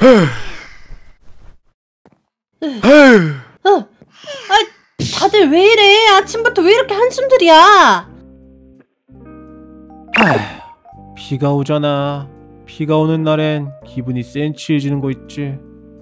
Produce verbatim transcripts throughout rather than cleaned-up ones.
어, 아, 다들 왜 이래? 아침부터 왜 이렇게 한숨들이야? 비가 오잖아. 비가 오는 날엔 기분이 센치해지는 거 있지.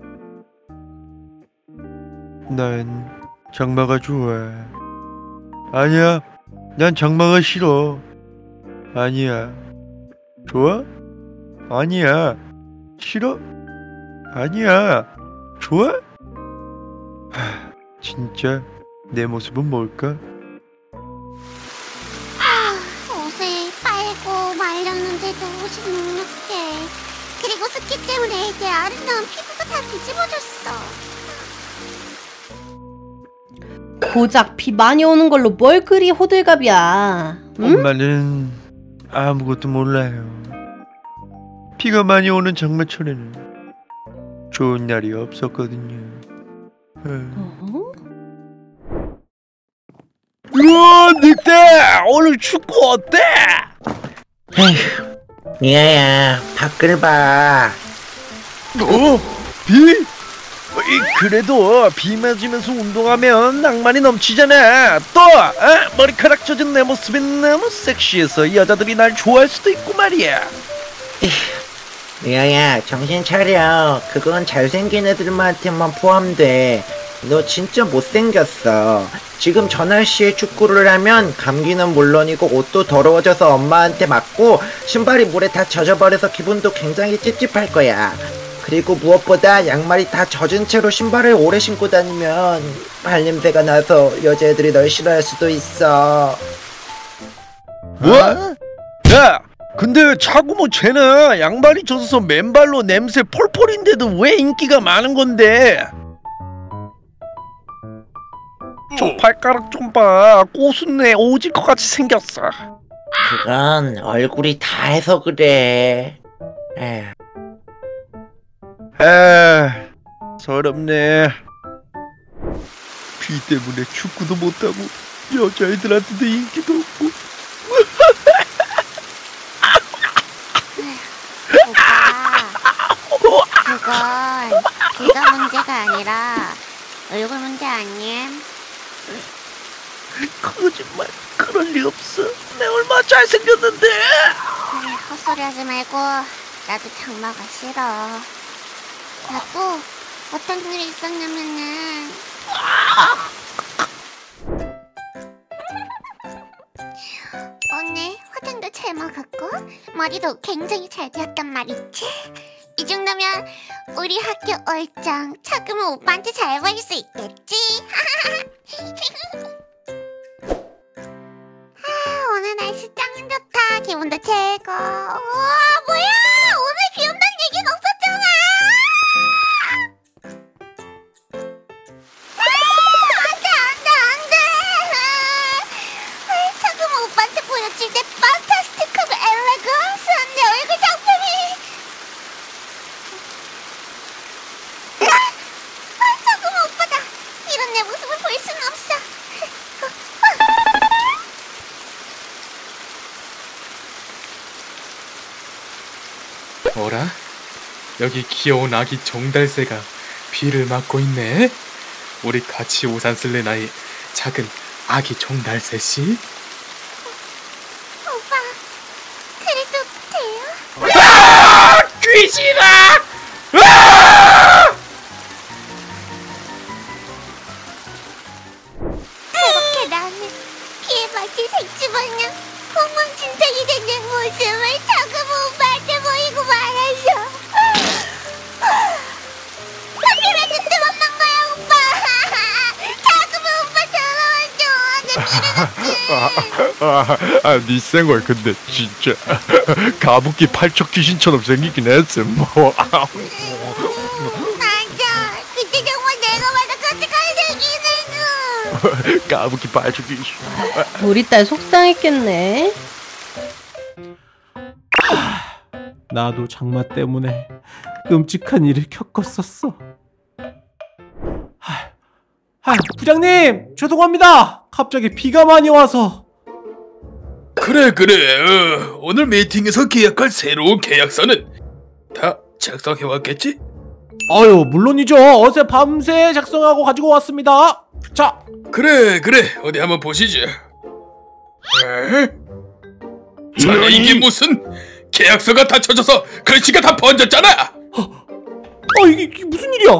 난 장마가 좋아. 아니야, 난 장마가 싫어. 아니야. 좋아? 아니야. 싫어? 아니야. 좋아? 하, 진짜 내 모습은 뭘까? 아, 옷을 빨고 말렸는데도 옷이 눅눅해. 그리고 습기 때문에 내 아름다운 피부가 다 뒤집어졌어. 고작 비 많이 오는 걸로 뭘 그리 호들갑이야? 응? 엄마는 아무것도 몰라요. 비가 많이 오는 장마철에는 좋은 날이 없었거든요. 어? 우와, 늑대! 오늘 축구 어때? 에휴, 미아야, 밖을 봐. 어? 비? 이, 그래도 비 맞으면서 운동하면 낭만이 넘치잖아. 또 어? 머리카락 젖은 내 모습이 너무 섹시해서 여자들이 날 좋아할 수도 있고 말이야. 미아야, 정신 차려. 그건 잘생긴 애들한테만 포함돼. 너 진짜 못생겼어. 지금 저 날씨에 축구를 하면 감기는 물론이고 옷도 더러워져서 엄마한테 맞고 신발이 물에 다 젖어버려서 기분도 굉장히 찝찝할 거야. 그리고 무엇보다 양말이 다 젖은 채로 신발을 오래 신고 다니면 발냄새가 나서 여자애들이 널 싫어할 수도 있어. 뭐? 야! 근데 자구모 쟤는 양말이 젖어서 맨발로 냄새 폴폴인데도 왜 인기가 많은 건데? 저 발가락 좀 봐. 꼬순내 오질 것 같이 생겼어. 그건 얼굴이 다 해서 그래. 에휴. 아, 서럽네. 비 때문에 축구도 못하고 여자애들한테도 인기도 없고. 오빠, 그건 비가 문제가 아니라 얼굴 문제 아님? 거짓말, 그럴 리 없어. 내가 얼마나 잘생겼는데. 그래, 헛소리 하지 말고 나도 장마가 싫어. 나도 어떤 일이 있었냐면은 오늘 화장도 잘 먹었고 머리도 굉장히 잘 되었단 말이지. 이 정도면 우리 학교 얼짱 차금우 오빠한테 잘 보일 수 있겠지. 아, 오늘 날씨 짱 좋다. 기분도 최고. 우와, 뭐야, 오늘 비 온다는 얘기는 없었잖아. 아, 안돼 안돼 안돼. 차금우 오빠한테 보여줄 때 판타스틱하고 엘레건스한 내 얼굴 작품이. 아, 차금우 오빠다. 이런 내 모습을 볼 수는 없어. 어라? 여기 귀여운 아기 정달새가 비를 맞고 있네? 우리 같이 우산 쓸래 나이 작은 아기 정달새씨? 오빠, 그래도 돼요? 아! 귀신아! 아! 그렇게 나는 비에 맞게 색주마냥 엉망진창이 된 내 모습을 차가운 오빠한테 보이고 말았어. 비를 근데 만난 거야, 오빠. 차가운 오빠 전화와줘. 내 비를 아, 아, 니 생걸 근데 진짜 가부키 팔척 귀신처럼 생기긴 했어. 뭐. 맞아. 그때 정말 내가 봐도 깜찍하게 생기는. 가부키 팔척 귀신. 우리 딸 속상했겠네. 나도 장마 때문에 끔찍한 일을 겪었었어. 하, 하, 부장님, 죄송합니다. 갑자기 비가 많이 와서. 그래 그래 어, 오늘 미팅에서 계약할 새로운 계약서는 다 작성해왔겠지? 아유 물론이죠. 어제 밤새 작성하고 가지고 왔습니다. 자. 그래 그래 어디 한번 보시죠. 에? 자네 이게 무슨 계약서가 다 쳐져서 글씨가 다 번졌잖아. 어 이게, 이게 무슨 일이야?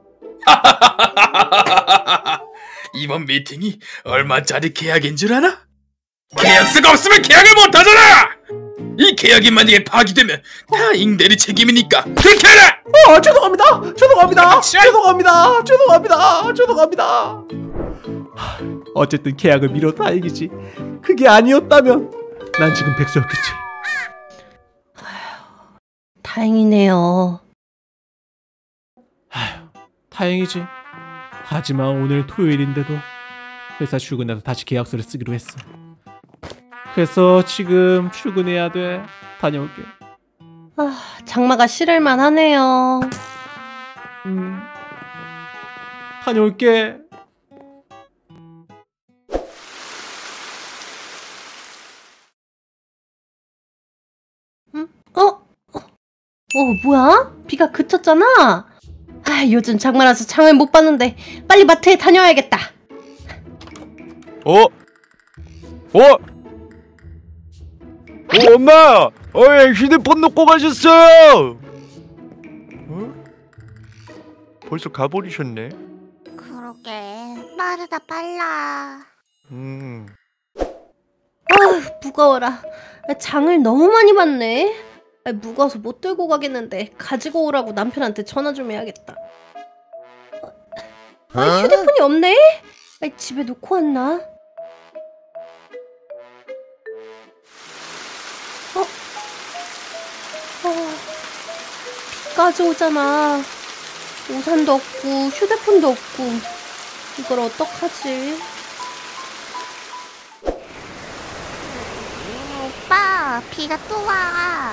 이번 미팅이 얼마짜리 계약인 줄 아나? 계약서가 없으면 계약을 못하잖아. 이 계약이 만약에 파기되면 다 잉대리 책임이니까 그렇게 하라. 어 죄송합니다. 죄송합니다. 죄송합니다. 죄송합니다. 죄송합니다. 어쨌든 계약을 미뤄 다행이지. 그게 아니었다면 난 지금 백수였겠지. 다행이네요. 아휴, 다행이지. 하지만 오늘 토요일인데도 회사 출근해서 다시 계약서를 쓰기로 했어. 그래서 지금 출근해야 돼. 다녀올게. 아, 장마가 싫을만 하네요. 음, 다녀올게. 어? 어? 어, 뭐야? 비가 그쳤잖아? 아, 요즘 장마라서 장을 못 봤는데 빨리 마트에 다녀와야겠다. 어? 어? 어, 엄마! 어, 휴대폰 놓고 가셨어요! 어? 벌써 가버리셨네? 그러게 빠르다 빨라. 음. 아휴, 무거워라. 장을 너무 많이 봤네. 아, 무거워서 못 들고 가겠는데 가지고 오라고 남편한테 전화 좀 해야겠다. 아, 어? 휴대폰이 없네? 아, 집에 놓고 왔나? 어? 어, 비까지 오잖아. 우산도 없고 휴대폰도 없고 이걸 어떡하지? 오빠 비가 또 와.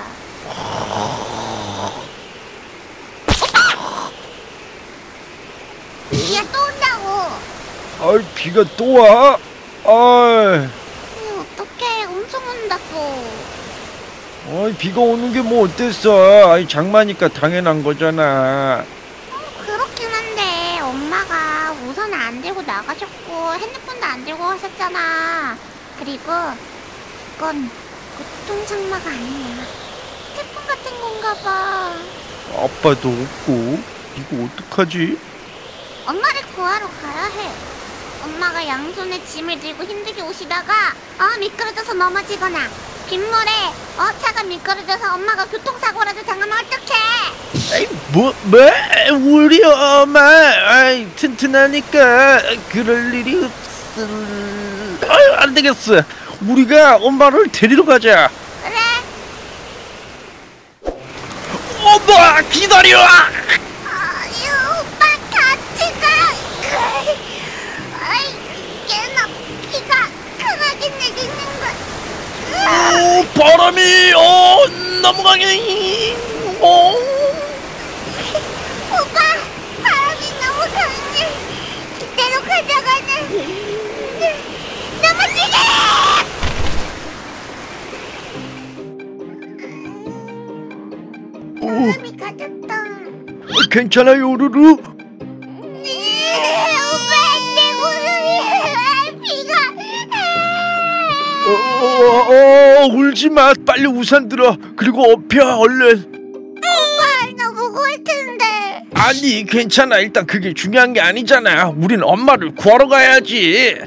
비가 또 온다고. 아이, 비가 또 와? 아이, 어떡해 엄청 온다 또. 아이, 비가 오는 게 뭐 어땠어? 아이, 장마니까 당연한 거잖아. 그렇긴 한데 엄마가 우산을 안 들고 나가셨고 핸드폰도 안 들고 가셨잖아. 그리고 이건 보통 장마가 아니야. 태풍 같은 건가 봐. 아빠도 없고, 이거 어떡하지? 엄마를 구하러 가야 해. 엄마가 양손에 짐을 들고 힘들게 오시다가 어 미끄러져서 넘어지거나 빗물에 어 차가 미끄러져서 엄마가 교통사고라도 당하면 어떡해. 에이, 뭐, 뭐? 우리 엄마, 아이, 튼튼하니까 그럴 일이 없어. 아유, 안 되겠어. 우리가 엄마를 데리러 가자. 그래. 엄마, 기다려! 아유 오빠 같이 가. 아이 꽤나 비가 크게 내리는 걸. 오, 바람이, 어, 너무 강해. 어. 오빠 바람이 너무 강해. 이대로 가다가는 넘어지게. 바람이 가졌다. 괜찮아요, 루루? 오빠 내 무릎이 비가. 어, 어, 어, 울지 마. 빨리 우산 들어. 그리고 업혀, 얼른. 오빠 나 무거울 텐데. 아니, 괜찮아. 일단 그게 중요한 게 아니잖아. 우린 엄마를 구하러 가야지.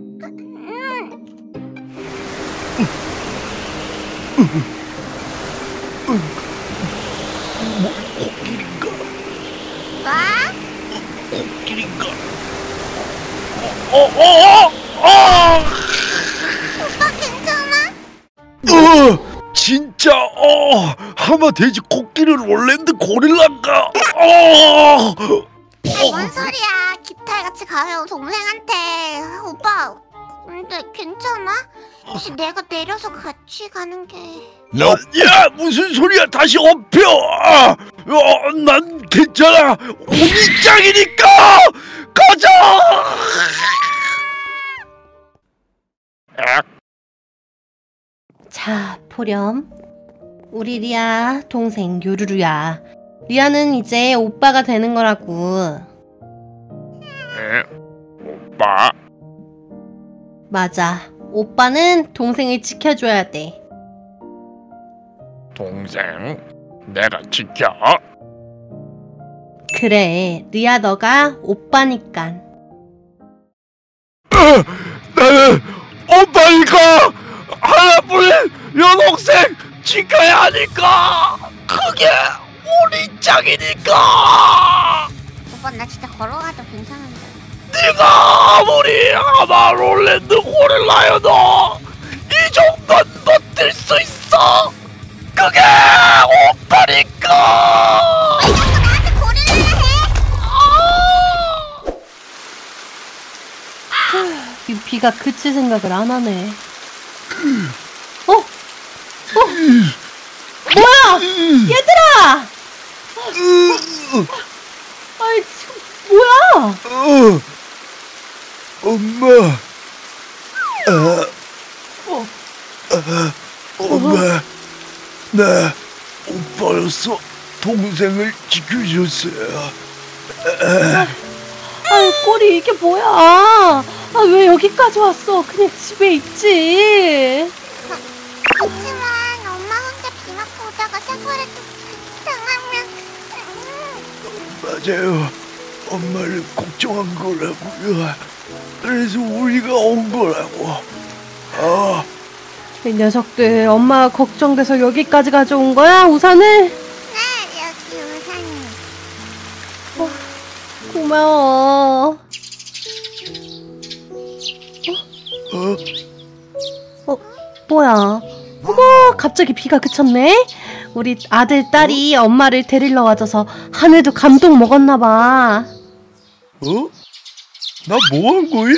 뭐, 코끼리인가? 뭐? 코끼리인가? 어, 어, 어, 어! 오빠 괜찮아? 어, 진짜, 어, 하마 돼지 코끼리 롤랜드 고릴라인가? 어, 아이, 뭔 소리야. 깃털 같이 가요 동생한테. 오빠 근데 괜찮아? 혹시 내가 내려서 같이 가는 게. 야, 야, 무슨 소리야? 다시 업혀. 아, 어, 난 괜찮아. 운이 짱이니까 가자. 자, 보렴. 우리 리아 동생 요루루야. 리아는 이제 오빠가 되는 거라고. 에? 오빠? 맞아. 오빠는 동생을 지켜줘야 돼. 동생? 내가 지켜? 그래, 리아 너가 오빠니깐. 나는 오빠니까 하나뿐인 여동생 지켜야 하니까. 그게 우리 짝이니까. 오빠 나 진짜 걸어가도 괜찮은데. 네가 아무리 아마롤랜드 고릴라여도 이 정도는 버틸 수 있어. 그게 오빠니까. 나한테 고릴라 해. 이 비가 그칠 생각을 안 하네. 어? 어? 뭐야? 얘들아! 아이, 지금 뭐야? 어, 엄마. 아, 어. 아, 엄마. 나 오빠로서 동생을 지켜줬어요. 아이, 꼬리 이게 뭐야? 아, 왜 여기까지 왔어? 그냥 집에 있지. 그렇지만 엄마 혼자 비 맞고 오다가 사고를 당하면 맞아요. 엄마를 걱정한 거라고요. 그래서 우리가 온 거라고. 아, 이 녀석들 엄마가 걱정돼서 여기까지 가져온 거야? 우산을? 네 여기 우산이. 고마워. 어? 어, 뭐야? 어머, 갑자기 비가 그쳤네? 우리 아들, 딸이 엄마를 데리러 와줘서 하늘도 감동 먹었나봐. 어? 나 뭐 한 거임?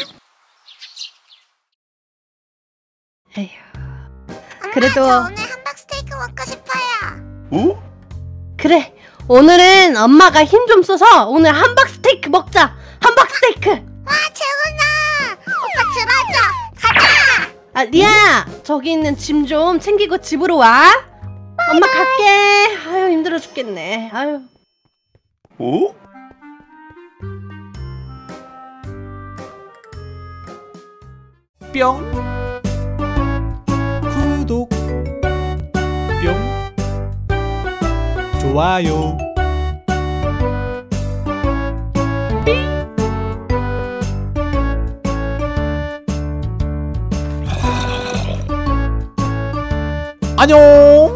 에휴. 엄마 그래도- 저 오늘 함박 스테이크 먹고 싶어요. 어? 그래, 오늘은 엄마가 힘 좀 써서 오늘 함박 스테이크 먹자. 함박 스테이크. 와 최고다. 오빠 들어줘. 가자. 아, 리아야, 저기 있는 짐 좀 챙기고 집으로 와. 엄마 갈게. 아유, 힘들어 죽겠네. 아유. 어? 뿅 구독 뿅 좋아요 안녕.